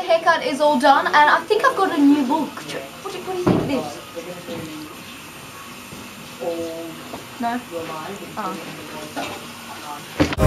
haircut is all done, and I think I've got a new look. What do you think of this? No? Oh.